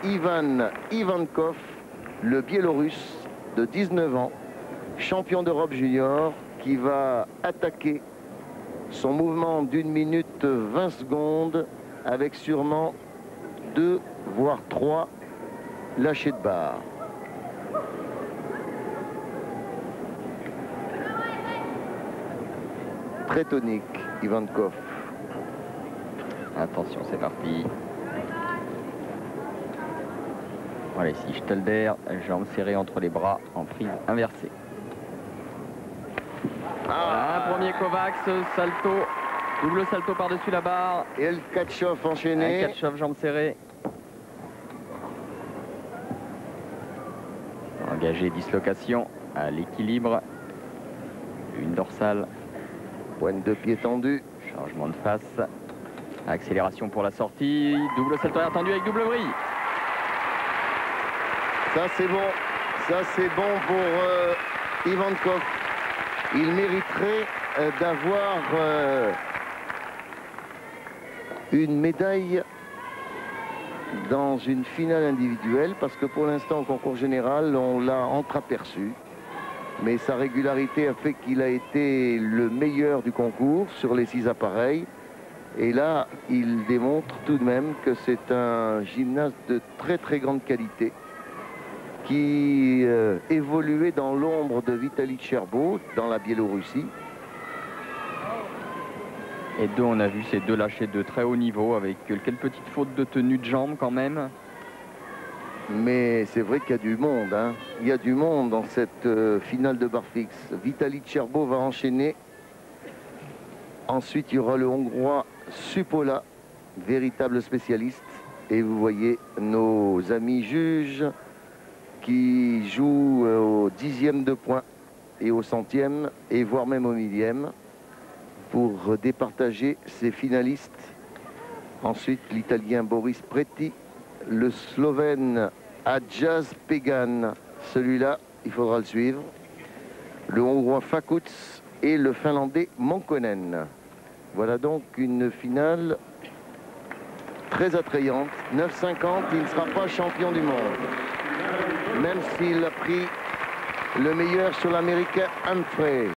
Ivan Ivankov, le Biélorusse de 19 ans, champion d'Europe junior, qui va attaquer son mouvement d'1 minute 20 secondes avec sûrement 2 voire 3 lâchers de barre. Très tonique, Ivankov. Attention, c'est parti. Voilà, ici Stelder, jambes serrées entre les bras en prise inversée. Voilà, un premier Kovacs, salto, double salto par-dessus la barre. Et El Katchov enchaîné. Katchov, jambes serrées. Engagé, dislocation à l'équilibre. Une dorsale. Pointe de pied tendue. Changement de face. Accélération pour la sortie. Double salto attendu avec double vrille. Ça c'est bon. Ça c'est bon pour Ivankov. Il mériterait d'avoir une médaille dans une finale individuelle parce que pour l'instant au concours général on l'a entreaperçu. Mais sa régularité a fait qu'il a été le meilleur du concours sur les 6 appareils. Et là, il démontre tout de même que c'est un gymnaste de très très grande qualité qui évoluait dans l'ombre de Vitaly Tcherbo dans la Biélorussie. Et deux, on a vu ces deux lâchers de très haut niveau avec quelques petites fautes de tenue de jambes quand même. Mais c'est vrai qu'il y a du monde, hein. Il y a du monde dans cette finale de barre fixe. Vitaly Tcherbo va enchaîner. Ensuite, il y aura le Hongrois Supola, véritable spécialiste. Et vous voyez nos amis juges qui jouent au 10e de point et au 100e, et voire même au 1000e, pour départager ces finalistes. Ensuite, l'Italien Boris Preti, le Slovène Adjaz Pegan, celui-là, il faudra le suivre. Le Hongrois Fakuts et le Finlandais Monkonen. Voilà donc une finale très attrayante. 9,50, il ne sera pas champion du monde. Même s'il a pris le meilleur sur l'Américain Humphrey.